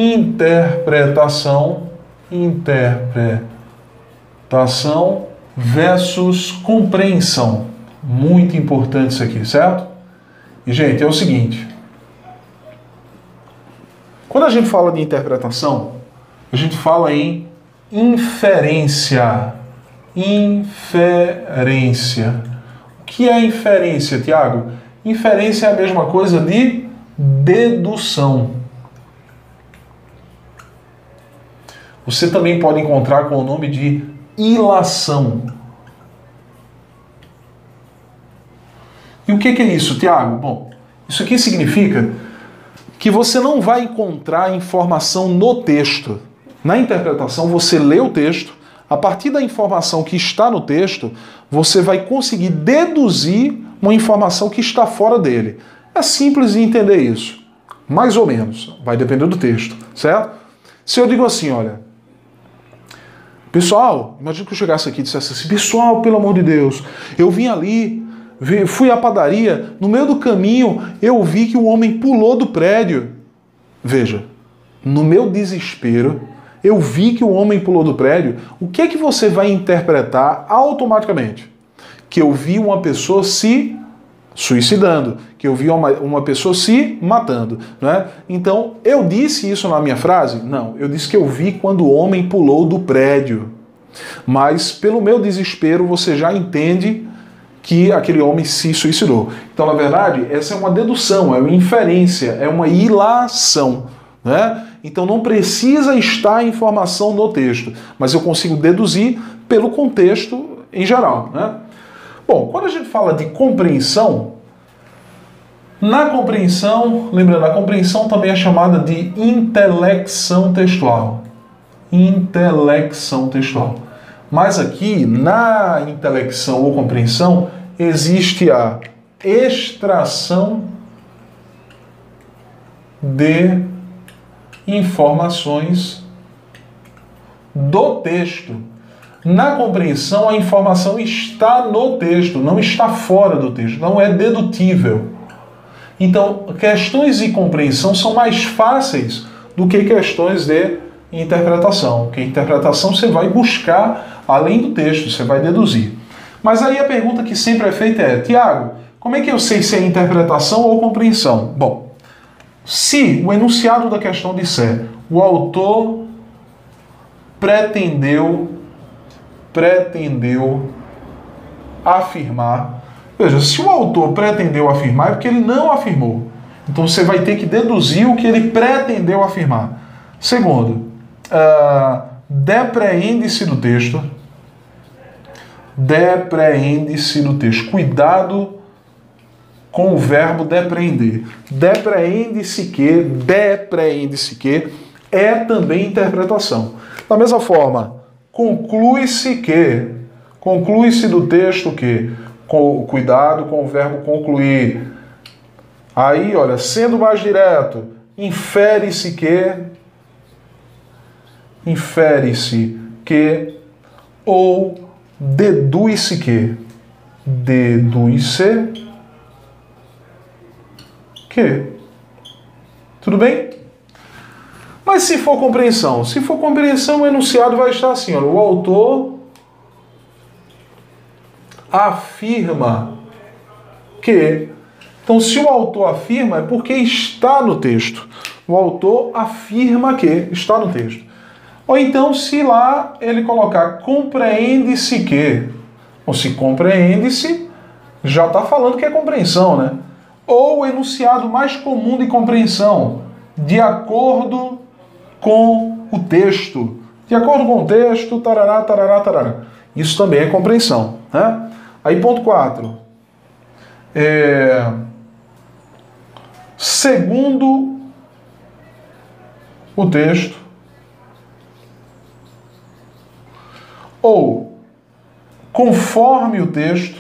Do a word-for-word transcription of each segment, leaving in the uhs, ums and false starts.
interpretação, interpretação versus compreensão. Muito importante isso aqui, certo? E, gente, é o seguinte. Quando a gente fala de interpretação, a gente fala em inferência. Inferência. O que é inferência, Tiago? Inferência é a mesma coisa de dedução. Você também pode encontrar com o nome de ilação. E o que é isso, Tiago? Bom, isso aqui significa que você não vai encontrar informação no texto. Na interpretação, você lê o texto, a partir da informação que está no texto, você vai conseguir deduzir uma informação que está fora dele. É simples de entender isso. Mais ou menos. Vai depender do texto, certo? Se eu digo assim, olha... Pessoal, imagina que eu chegasse aqui e dissesse assim, pessoal, pelo amor de Deus, eu vim ali, fui à padaria, no meio do caminho eu vi que o homem pulou do prédio. Veja, no meu desespero, eu vi que o homem pulou do prédio, o que é que você vai interpretar automaticamente? Que eu vi uma pessoa se suicidando, que eu vi uma, uma pessoa se matando, não é? Então, eu disse isso na minha frase? Não, eu disse que eu vi quando o homem pulou do prédio. Mas, pelo meu desespero, você já entende que aquele homem se suicidou. Então, na verdade, essa é uma dedução, é uma inferência, é uma ilação, né? Então, não precisa estar a informação no texto, mas eu consigo deduzir pelo contexto em geral, né? Bom, quando a gente fala de compreensão, na compreensão, lembrando, a compreensão também é chamada de intelecção textual. Intelecção textual. Mas aqui, na intelecção ou compreensão, existe a extração de informações do texto. Na compreensão, a informação está no texto, não está fora do texto, não é dedutível. Então, questões de compreensão são mais fáceis do que questões de interpretação. Porque interpretação você vai buscar além do texto, você vai deduzir. Mas aí a pergunta que sempre é feita é, Tiago, como é que eu sei se é interpretação ou compreensão? Bom, se o enunciado da questão disser o autor pretendeu pretendeu afirmar. Veja, se o autor pretendeu afirmar, é porque ele não afirmou. Então você vai ter que deduzir o que ele pretendeu afirmar. Segundo, uh, depreende-se do texto. Depreende-se do texto. Cuidado com o verbo depreender. Depreende-se que, depreende-se que, é também interpretação. Da mesma forma, conclui-se que, conclui-se do texto que, com, cuidado com o verbo concluir. Aí, olha, sendo mais direto, infere-se que, infere-se que, ou deduz-se que, deduz-se que. Tudo bem? Mas se for compreensão, se for compreensão, o enunciado vai estar assim, olha, o autor afirma que. Então, se o autor afirma, é porque está no texto. O autor afirma que está no texto. Ou então, se lá ele colocar compreende-se que, ou se compreende-se, já está falando que é compreensão, né? Ou o enunciado mais comum de compreensão, de acordo com o texto. De acordo com o texto, tarará, tarará, tarará. Isso também é compreensão, né? Aí, ponto quatro. É... Segundo o texto, ou conforme o texto,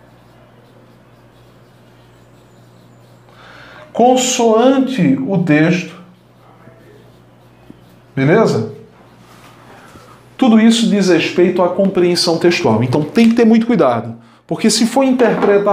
consoante o texto, beleza? Tudo isso diz respeito à compreensão textual. Então tem que ter muito cuidado, porque se for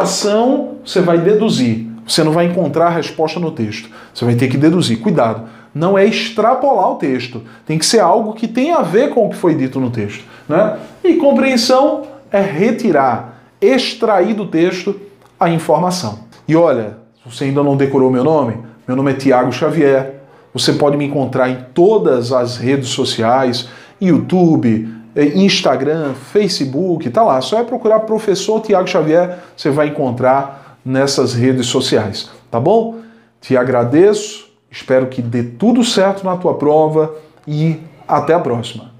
interpretação, você vai deduzir. Você não vai encontrar a resposta no texto. Você vai ter que deduzir. Cuidado. não é extrapolar o texto. Tem que ser algo que tenha a ver com o que foi dito no texto, né? E compreensão é retirar, extrair do texto a informação. E olha, se você ainda não decorou meu nome, meu nome é Tiago Xavier. Você pode me encontrar em todas as redes sociais, YouTube, Instagram, Facebook, tá lá. Só é procurar Professor Tiago Xavier, você vai encontrar nessas redes sociais, tá bom? Te agradeço, espero que dê tudo certo na tua prova e até a próxima.